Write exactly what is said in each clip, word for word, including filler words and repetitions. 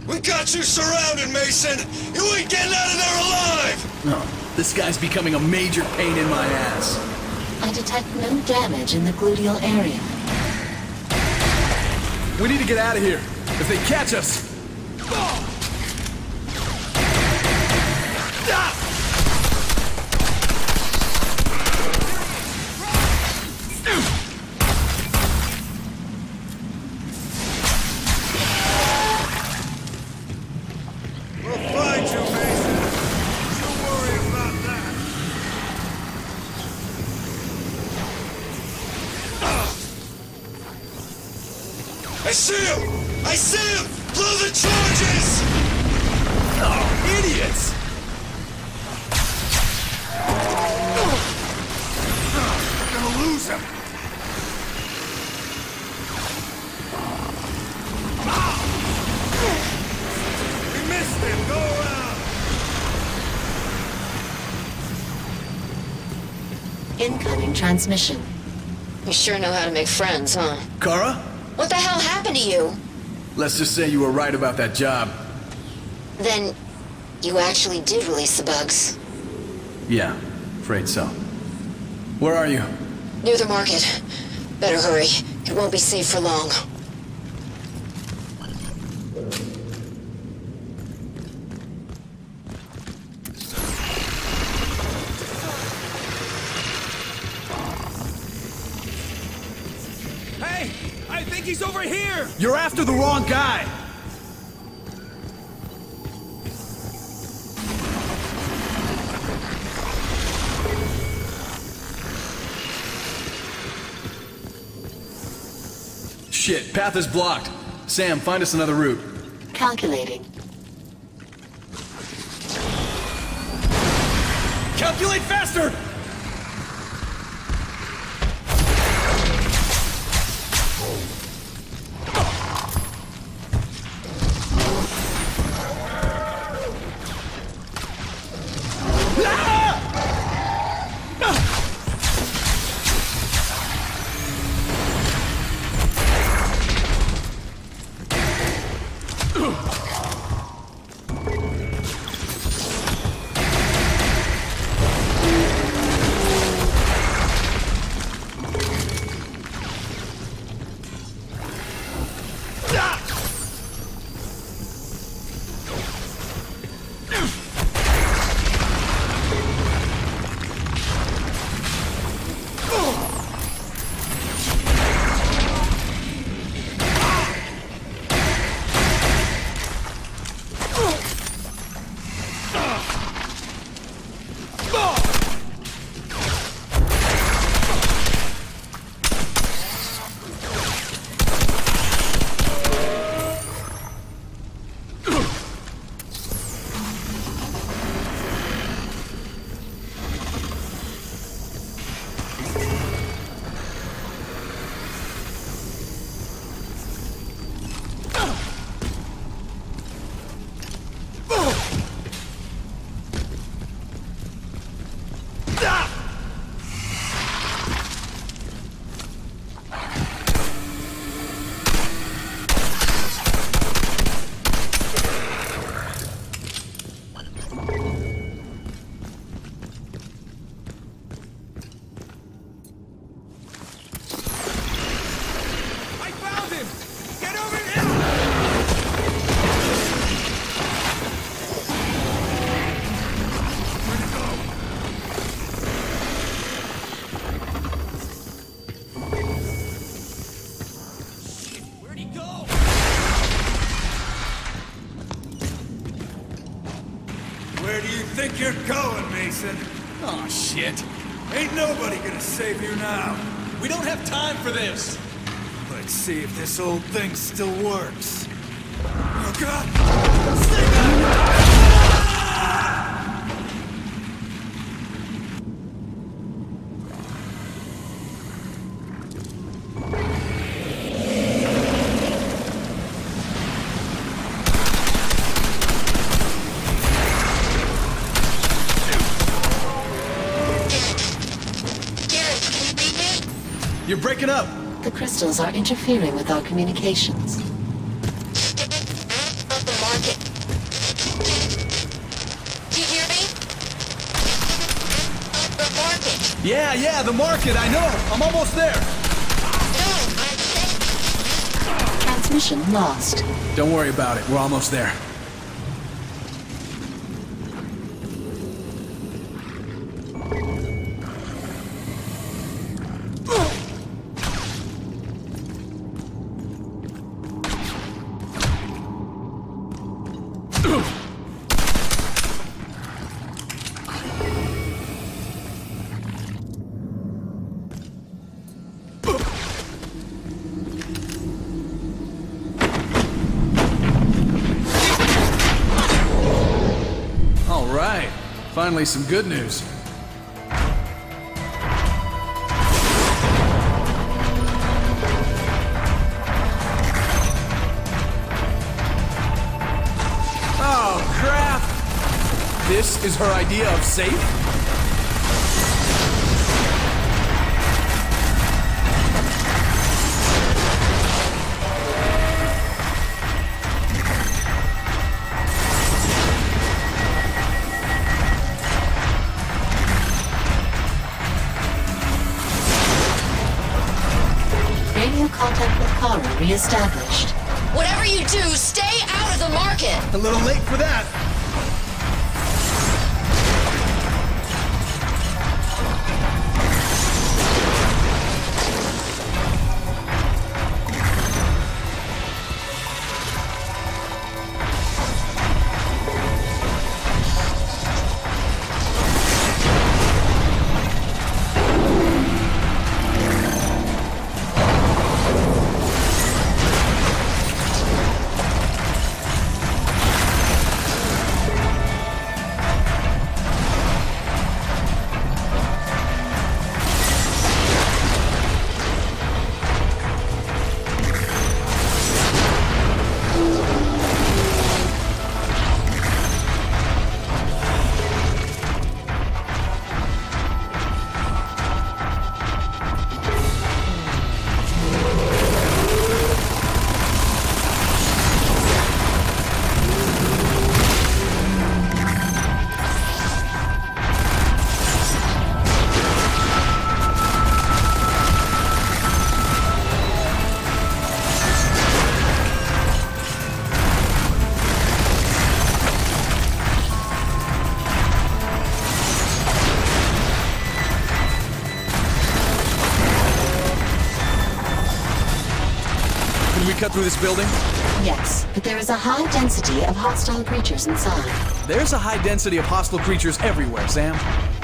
We got you surrounded, Mason! You ain't getting out of there alive! No, this guy's becoming a major pain in my ass. I detect no damage in the gluteal area. We need to get out of here. If they catch us... We'll find you, Mason. Don't worry about that. I see him! I see him! Blow the charges! Oh, idiots! We're gonna lose him! We missed him! Go around! Incoming transmission. You sure know how to make friends, huh? Kara? What the hell happened to you? Let's just say you were right about that job. Then, you actually did release the bugs. Yeah, afraid so. Where are you? Near the market. Better hurry. It won't be safe for long. Hey! I think he's over here! You're after the wrong guy! Shit, path is blocked. Sam, find us another route. Calculating. Calculate faster! Where do you think you're going, Mason? Oh, shit. Ain't nobody gonna save you now. We don't have time for this. Let's see if this old thing still works. Oh, God! Stay back! You're breaking up. The crystals are interfering with our communications. The Yeah, yeah, the market, I know. I'm almost there. Transmission lost. Don't worry about it. We're almost there. Finally, some good news. Oh, crap! This is her idea of safe? Contact with Kara re-established. Whatever you do, stay out of the market! A little late for that. Can we cut through this building? Yes, but there is a high density of hostile creatures inside. There's a high density of hostile creatures everywhere, Sam.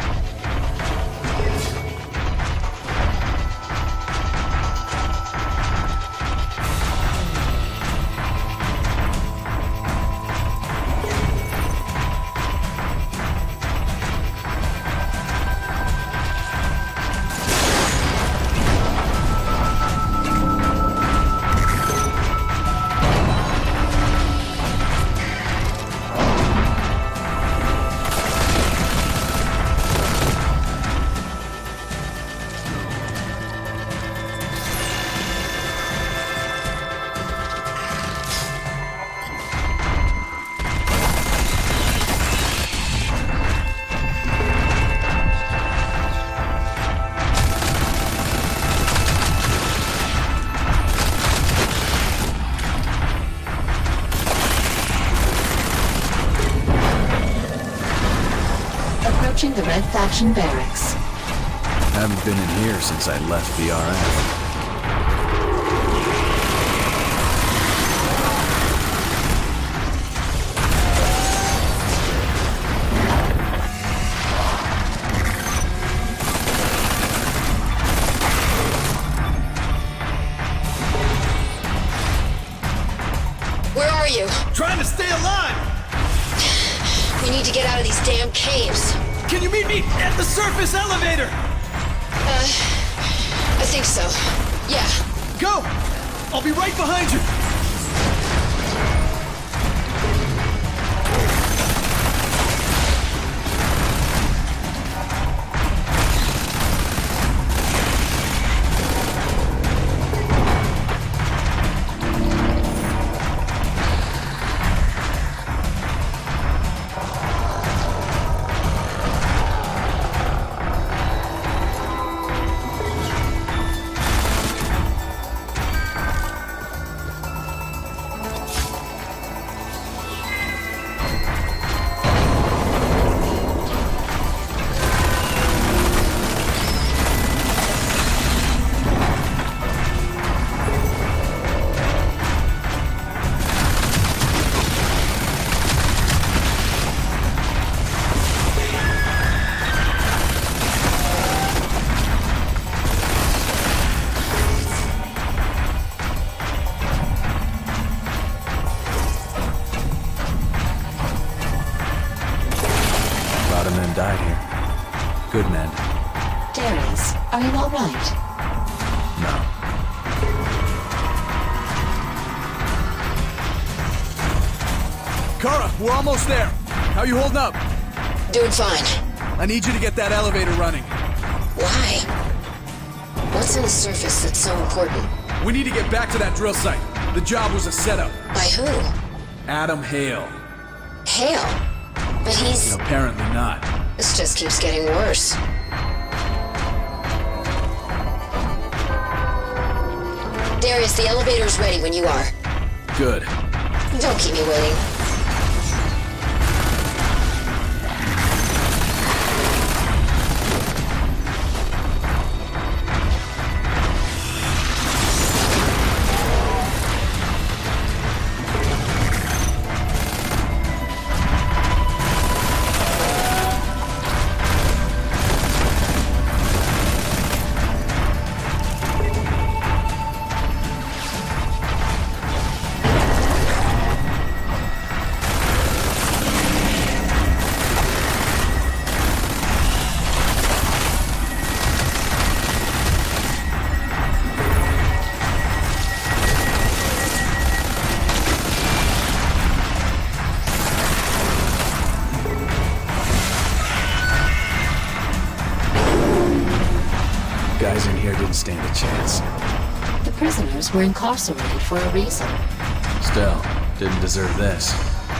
Approaching the Red Faction barracks. Haven't been in here since I left the R F. Where are you? Trying to stay alive! We need to get out of these damn caves. Can you meet me at the surface elevator? Uh, I think so. Yeah. Go! I'll be right behind you! died here. Good men. Darius, are you all right? No. Kara, we're almost there. How you holding up? Doing fine. I need you to get that elevator running. Why? What's on the surface that's so important? We need to get back to that drill site. The job was a setup. By who? Adam Hale. Hale? But he's... Apparently not. This just keeps getting worse. Darius, the elevator's ready when you are. Good. Don't keep me waiting. Guys in here didn't stand a chance. The prisoners were incarcerated for a reason. Still, didn't deserve this.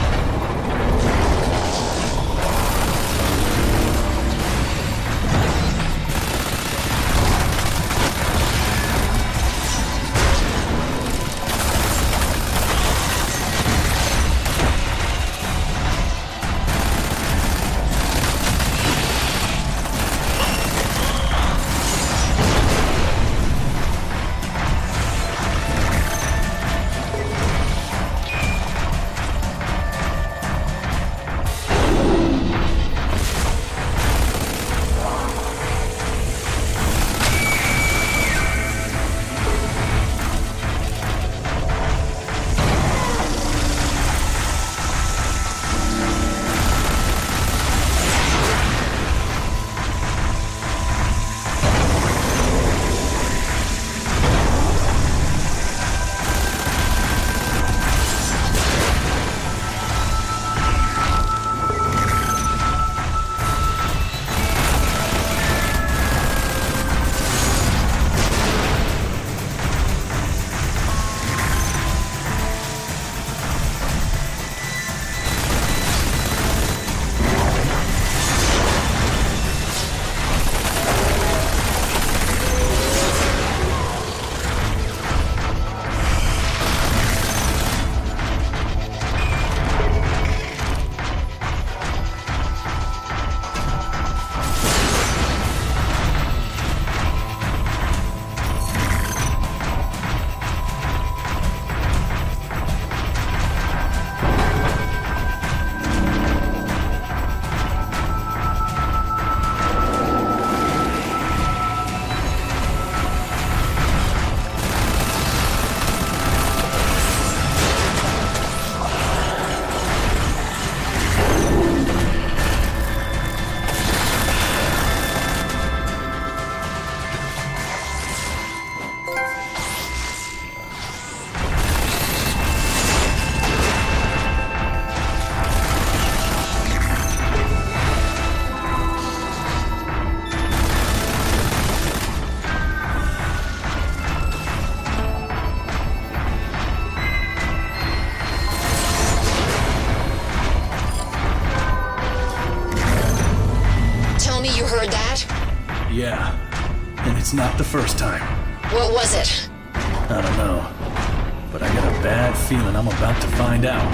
Yeah, and it's not the first time. What was it? I don't know, but I got a bad feeling I'm about to find out.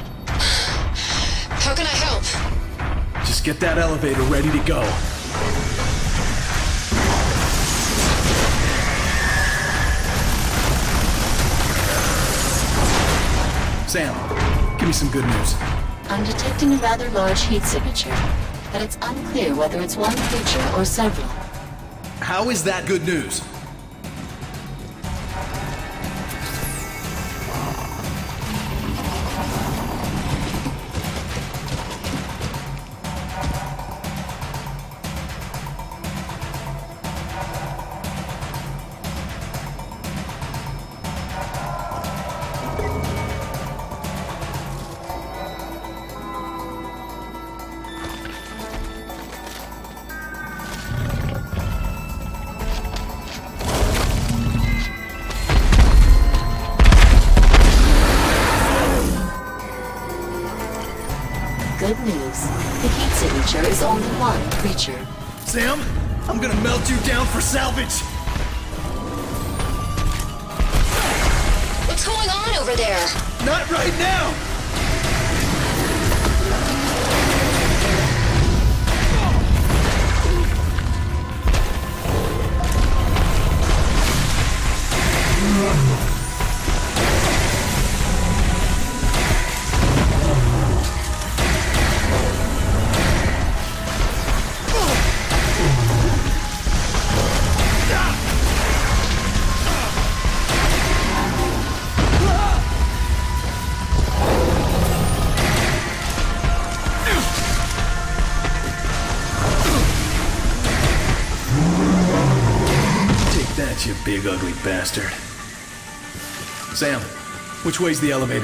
How can I help? Just get that elevator ready to go. Sam, give me some good news. I'm detecting a rather large heat signature, but it's unclear whether it's one creature or several. How is that good news? good news. The heat signature is only one creature. Sam, I'm gonna melt you down for salvage! What's going on over there? Not right now! You big ugly bastard. Sam, which way's the elevator?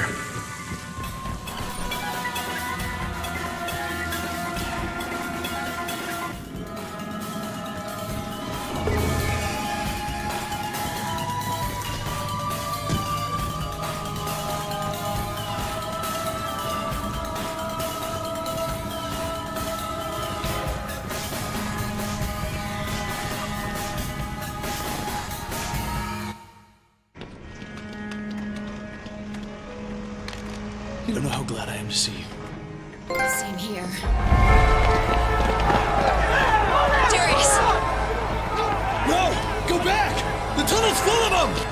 You don't know how glad I am to see you. Same here. Darius! No! Go back! The tunnel's full of them!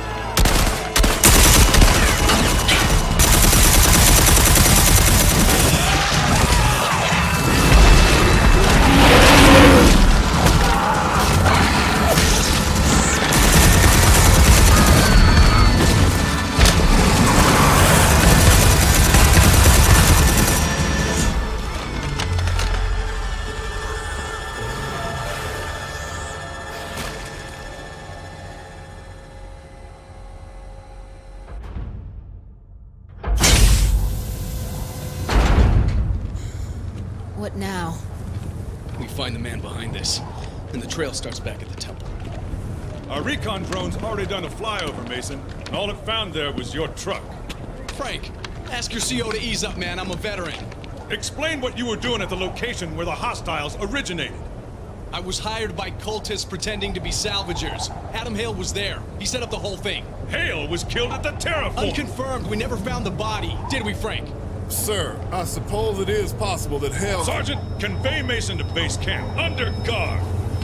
What now? We find the man behind this, and the trail starts back at the temple. Our recon drone's already done a flyover, Mason, and all it found there was your truck. Frank, ask your C O to ease up, man. I'm a veteran. Explain what you were doing at the location where the hostiles originated. I was hired by cultists pretending to be salvagers. Adam Hale was there. He set up the whole thing. Hale was killed at the terraform! Unconfirmed. We never found the body. Did we, Frank? Sir, I suppose it is possible that Hale... Sergeant, convey Mason to base camp, under guard.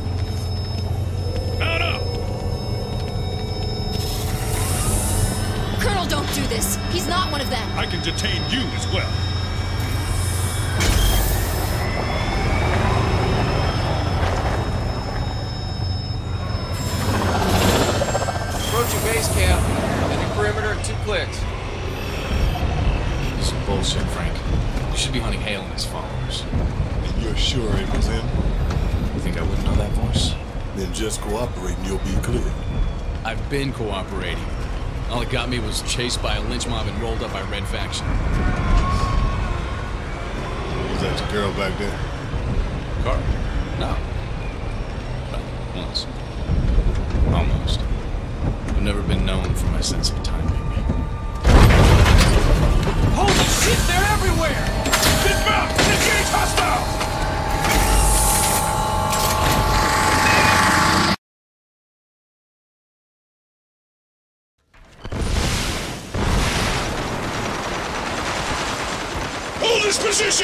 Mount up! Colonel, don't do this. He's not one of them. I can detain you as well. Approaching base camp. Ending perimeter in two clicks. This is bullshit, Frank. You should be hunting Hale and his followers. And you're sure it was him? You think I wouldn't know that voice? Then just cooperate and you'll be clear. I've been cooperating. All that got me was chased by a lynch mob and rolled up by Red Faction. Was that your girl back there? Car? No. Well, once. Almost. I've never been known for my sense of timing. Holy shit, they're everywhere! Dismount! Engage hostile! Hold this position!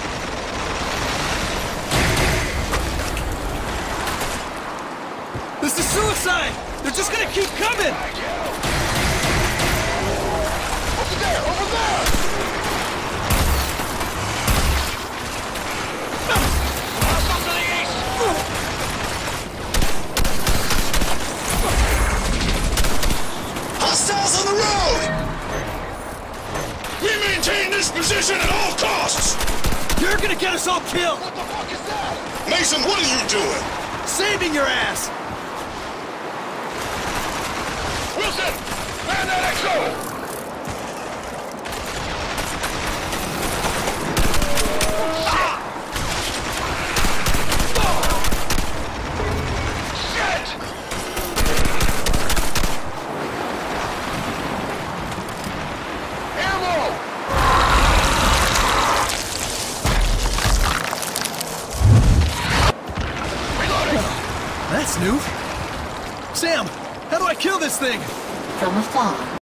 This is suicide! They're just gonna keep coming! Over there! Over there! Hostiles on the road! We maintain this position at all costs! You're gonna get us all killed! What the fuck is that? Mason, what are you doing? Saving your ass! Wilson! Man that X O! That's new. Sam, how do I kill this thing? From afar,